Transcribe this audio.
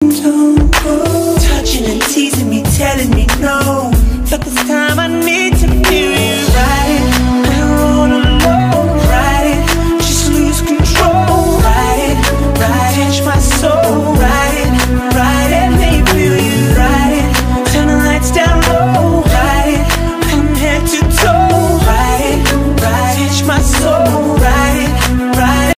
don't go. Touching and teasing me, telling me no.